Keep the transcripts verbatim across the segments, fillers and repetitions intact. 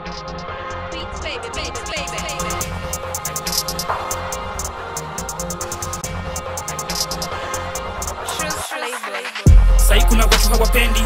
Beats, baby, baby, baby, baby. Sai kuna watu hawapendi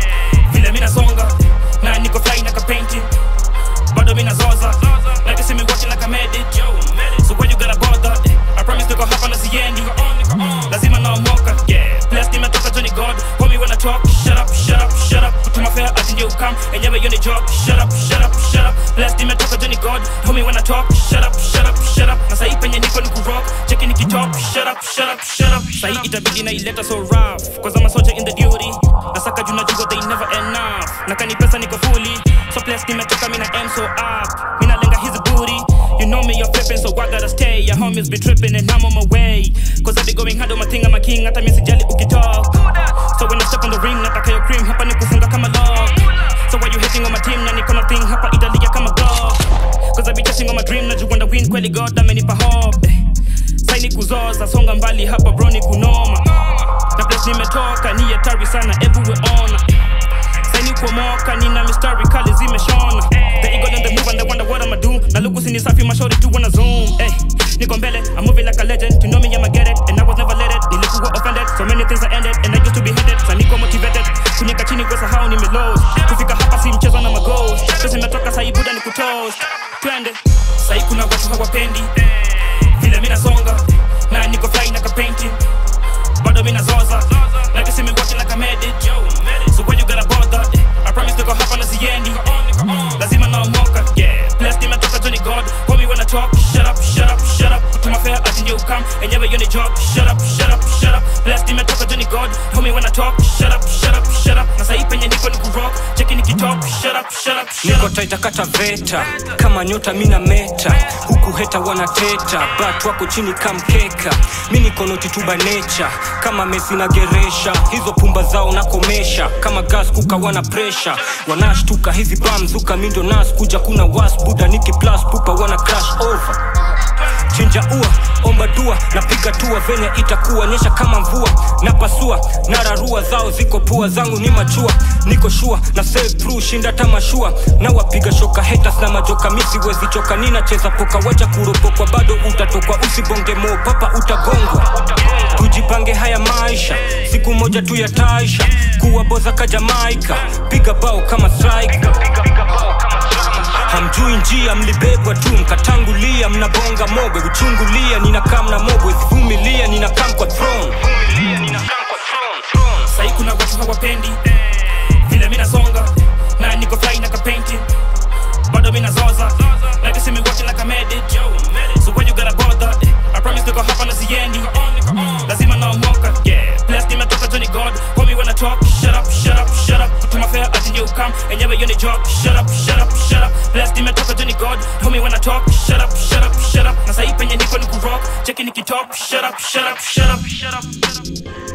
vile mina songa na niko fly na ka painting, bado mina zoza like I see me watching like I made it. So when you gotta bother, I promise to go hop on the siendi. Lazima na moka, yeah. Bless nimetoka Johnny God. Homie when I talk, shut up, shut up, shut up. Put my fair ati ndio come, enyewe yoni job. Shut up, shut up, shut up. Bless nimetoka Johnny God. Homie when I talk, shut up, shut up, shut up. Na sai penye niko niku rock, cheki niki top. Shut up, shut up, shut up. Sai itabidi na ileta so rough, cause I'm a soldier in the duty. Nasaka juna jugo they never enough. Nakani pesa niko fully, so bless nimetoka mina M so up. Mina lenga his booty. You know me, you're flipping, so I gotta stay. Your homies be tripping and I'm on my way. Cause I be going hard on my thing, I'm a king. Hata misi jali ukitalk. So when I step on the ring, nataka your cream. Hapa ni kufunga kama lock. So why you hating on my team? Na niko na thing, hapa italia kama dog. Cause I be chasing on my dream. Na juwanda win, kweli God, amenipa hope. Sai ni kuzoza, songa mbali hapa bro ni kunoma. Na place nimetoka, ni hatari sana, everywhere on. Sai ni kuomoka, nina mistari kali zimeshona. The ego and the move and they wonder what I'ma do. Na luku sini safi, my shorty too wanna zoom. Hey, niko mbele, I'm moving like a legend. You know me, I'ma get it, and I was never let it. Nilikuwa offended, so many things I ended, and I used to be headed. Sa niko motivated, kunyeka chini kwa sahau ni melows. Kufika hapa si mchezo na magoals. Sasa nimetoka sai buda ni kutoast. Twende, sai kuna watu hawapendi vile mina songa, na niko fly na ka painting, bado mina zoza like I see me watching like I made it. So when you gotta bother, I promise to go hop on the siendi. Lazima na moka, yeah. Bless nimetoka Johnny God. Homie when I talk, shut up, shut up, shut up. Put my fair ati ndio come, enyewe yoni job. Shut up, shut up, shut up. Bless nimetoka Johnny God. Homie when I talk, shut up, shut up, shut up. Na sai penye niko niku rock, cheki niki top. Shut up, shut up, shut up. Niko taita kata veta, kama nyota mina meta. Huku heta wanateta, but wako chini kamkeka. Mimi niko noti tu by nature, kama Messi na geresha. Hizo pumba zao nakomesha, kama gas kuka wana pressure. Wanashtuka hizi bamzuka, mindo nas kuja kuna was. Buda niki plus pupa wana crash over. Chinja ua, omba dua, napiga tua venye itakuwa. Nyesha kama mvua, napasua, nararua zao ziko pua. Zangu ni machua, niko shua, na save through, shinda tamashua. Na wapiga shoka haters na majoka, misi wezi choka. Nina cheza poka, wacha kuropokwa, bado utatokwa. Usibonge mo, papa utagongwa. Tujipange haya maisha, siku moja tu ya taisha. Kuwa boza ka Jamaica, piga bao kama striker. Hamjui njia mlibebwa tu mkatangulia. Mnabonga mogwe uchungulia, ninakam na mogwe zivumilia. Ninakam kwa throne, sai kuna watu hawapendi vile mina songa, na niko fly na ka painting, bado mina zoza like I see me watching like I made it. So when you gotta bother, I promise to go hop on the siendi. Lazima na moka, yeah. Bless nimetoka Johnny God. Homie when I talk, shut up, shut up, shut up. Put my fair ati ndio come, enyewe yoni job. Shut up, shut up, shut up. Bless nimetoka Johnny God. Homie when I talk, shut up, shut up, shut up. Na sai penye niko niku rock, cheki niki top. Shut up, shut up, shut up, shut up.